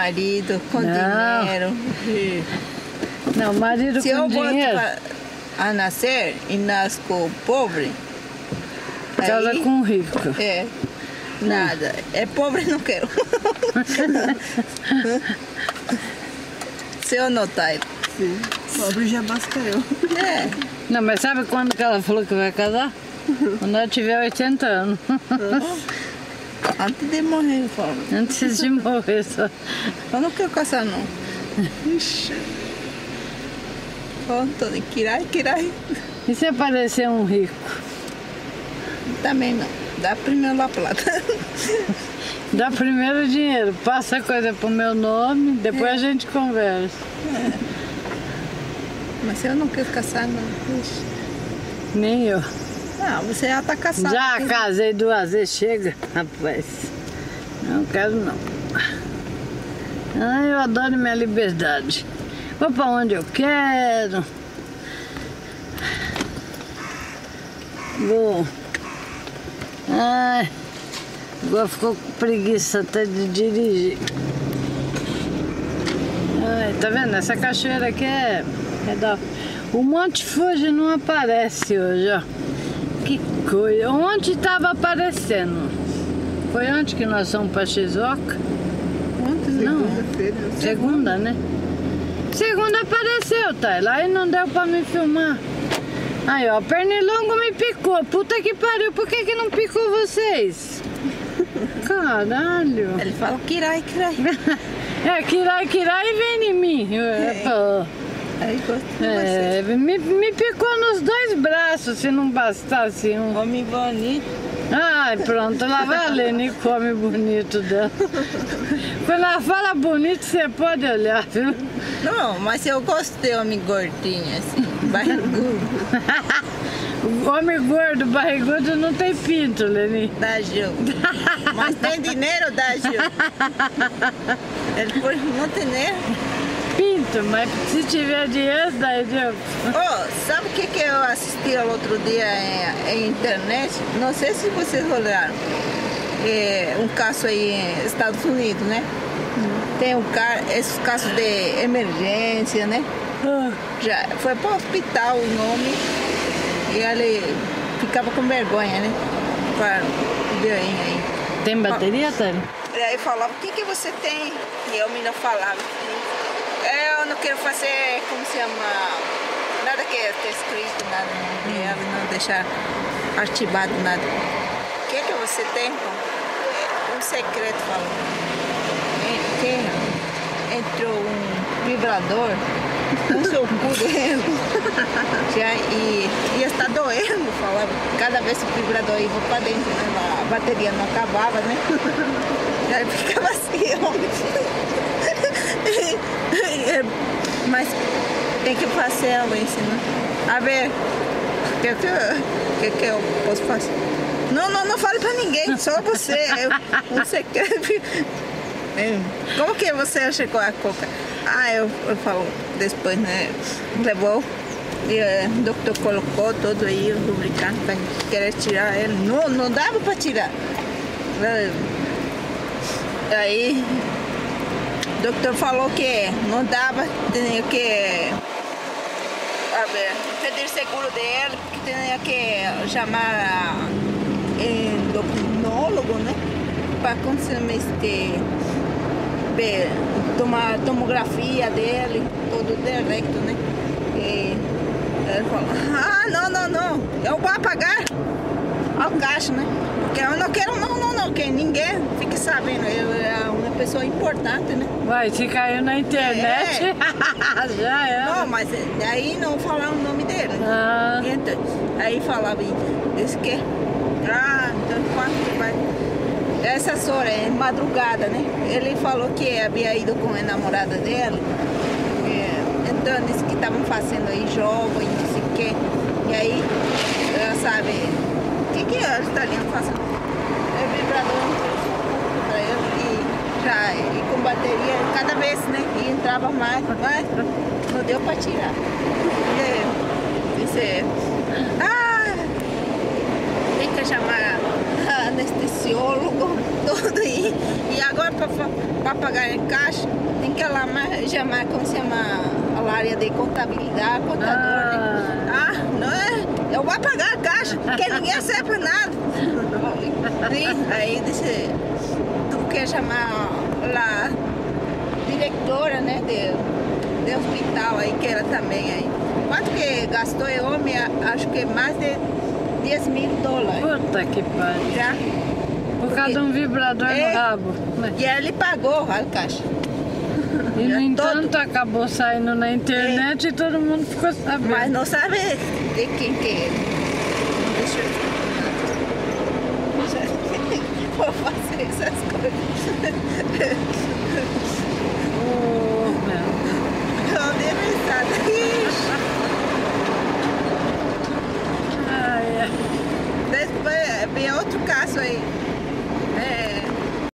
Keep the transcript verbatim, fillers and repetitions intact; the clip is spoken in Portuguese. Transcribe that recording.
marido com Não. dinheiro. Não, marido Se com eu dinheiro. volto pra, a nascer e nasco pobre, Casa aí, com rico. É, nada. É pobre, não quero. Se eu notar. Sim. Pobre já basta eu. É. Não, mas sabe quando que ela falou que vai casar? Quando ela tiver oitenta anos. Antes de morrer, eu falo. Antes de morrer só. Eu não quero casar, não. Ixi. Pronto, de kirai, kirai. E se aparecer um rico? Também não. Dá primeiro a plata. Dá primeiro o dinheiro, passa a coisa pro meu nome, depois É. a gente conversa. É. Mas eu não quero casar, não. Ixi. Nem eu. Ah, você já tá casado. Já porque- casei duas vezes, chega, rapaz. Não quero não. Ah, eu adoro minha liberdade. Vou pra onde eu quero. Vou. Ai, agora ficou com preguiça até de dirigir. Ai, tá vendo? Essa cachoeira aqui é, é da... O Monte Fuji não aparece hoje, ó. Que coisa. Ontem tava aparecendo. Foi ontem que nós fomos pra Shizuoka? Ontem, Não. Segunda-feira. Segunda, né? Segunda apareceu, tá? Lá e não deu pra me filmar. Aí, ó, pernilongo me picou. Puta que pariu, por que que não picou vocês? Caralho. Ele fala kirai, kirai. É, kirai, kirai e vem em mim. É, pô. Aí gosto de É, me, me picou nos dois braços, se não bastasse um. você. Homem bonito. Ai, pronto, lá vai a Lene e come bonito dela. Quando ela fala bonito, você pode olhar, viu? Não, mas eu gosto de homem gordinho, assim, barrigudo. O homem gordo, barrigudo, não tem pinto, Leni. Da Gil. Mas tem dinheiro da Gil. Ele foi, não tem dinheiro. Pinto, mas se tiver dinheiro, daí deu. Oh, sabe o que, que eu assisti ao outro dia em, em internet? Não sei se vocês olharam. É um caso aí nos Estados Unidos, né? Tem um cara, esses casos de emergência, né? Já foi para o hospital o nome e ele ficava com vergonha, né? Claro, deu aí. Tem bateria, Tânia? E aí falava, o que, que você tem? E eu me não falava. Eu não quero fazer, como se chama, nada que esteja escrito, nada, não, não deixar arquivado nada. O que, que você tem? Um secreto, falou. Entrou um vibrador no seu cu dele. Já, e ia estar doendo, falava. Cada vez que o vibrador ia para dentro, né? A bateria não acabava, né? Já ficava assim, mas tem que fazer algo ensinar. A ver, o que, que, que, que eu posso fazer? Não, não, não fale pra ninguém, só você. Eu, um secreto. Como que você chegou a coca? Ah, eu, eu falo depois, né? Levou. E o doutor colocou todo aí o lubricante para querer tirar ele. Não, não dava para tirar. Aí o doutor falou que não dava, tinha que a ver, pedir seguro dele, porque tinha que chamar endocrinólogo, né? Para conseguir este, ver, tomar tomografia dele, todo direito, né? E ele falou, ah, não, não, não, eu vou pagar ao caixa, né? Porque eu não quero, não, não, não, que ninguém fique sabendo, eu é uma pessoa importante, né? Vai, se caiu na internet, É. já é. Não, mas aí não falaram o nome dele. Ah. Então, aí falava, disse que, ah, então quanto que vai? Essas horas, é madrugada, né? Ele falou que havia ido com a namorada dele. É, então disse que estavam fazendo aí jogo e não sei o quê. E aí, ela sabe, o que, que eles estão fazendo? É vibrador para ele e já e com bateria cada vez, né? E entrava mais, mas não deu para tirar. E disse, ah, tem que chamar anestesiólogo, tudo aí. E agora para pagar em caixa, tem que ir lá mais, chamar, como se chama, a área de contabilidade, contador, Ah. né? Ah, não é? Eu vou pagar a caixa, porque ninguém serve para nada. Sim, aí disse, tu quer chamar lá, diretora, né, de, de hospital aí, que era também aí. Quanto que gastou o homem? Acho que mais de dez mil dólares. Puta que pariu. Já. Por causa de um vibrador É. no rabo. Né? E ele pagou a caixa. E Já no entanto todo- acabou saindo na internet e todo mundo ficou sabendo. Mas não sabe de quem que é. Deixa eu... Vou fazer essas coisas. Oh, meu. Eu dei risada. Ixi. Ai, ai. Depois vem outro caso aí.